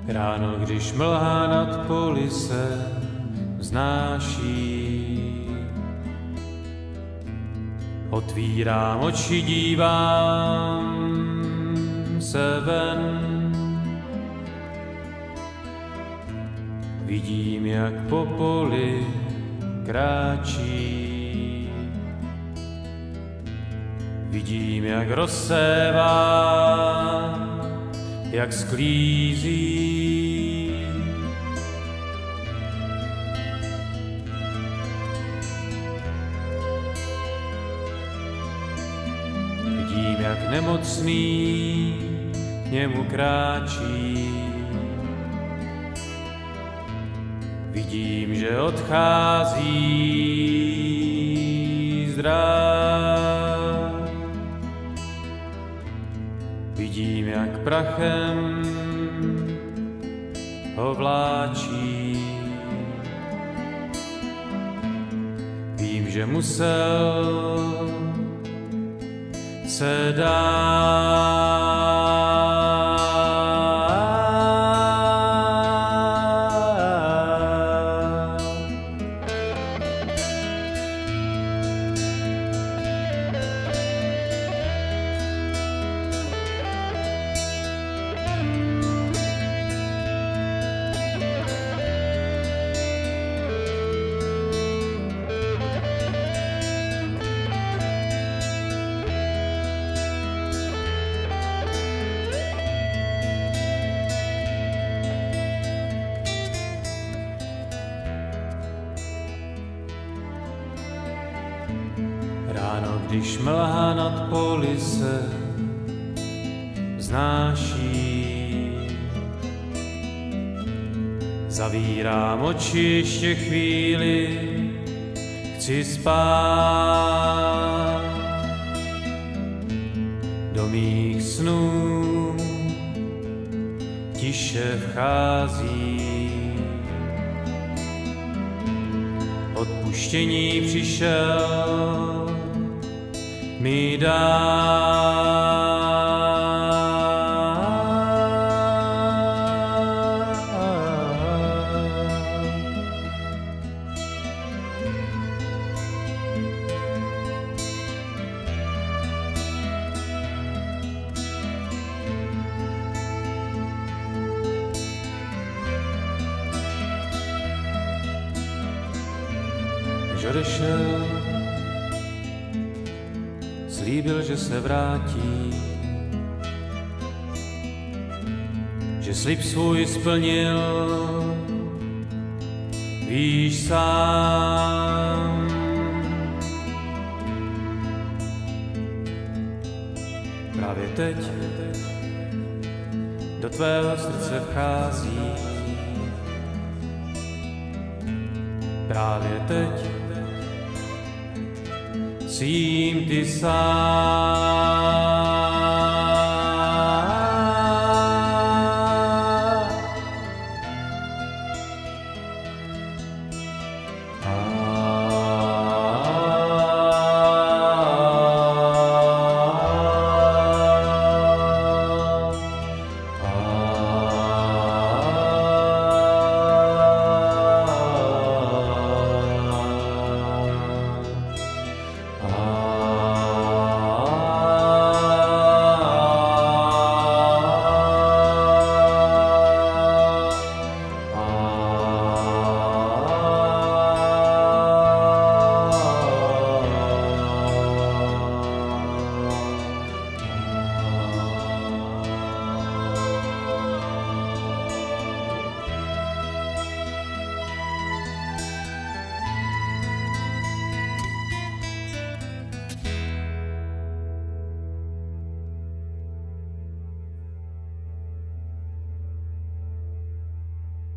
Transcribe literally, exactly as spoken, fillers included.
Ráno, když mlha nad poli se vznáší, otvírám oči, dívám se ven. Vidím, jak po poli kráčí, vidím, jak rozsévá, jak sklízí. Vidím, jak nemocný k němu kráčí. Vidím, že odchází zdrav. Vidím, jak prachem ho vláčí. Vím, že musel se dát. Ráno, když mlha nad poli se vznáší, zavírám oči ještě chvíli, chci spát. Do mých snů tiše vchází, odpuštění přišel mi dá. Když odešel, slíbil, že se vrátí, že slib svůj splnil, víš sám. Právě teď do tvého srdce vchází, právě teď jsi jím ty sám. Ah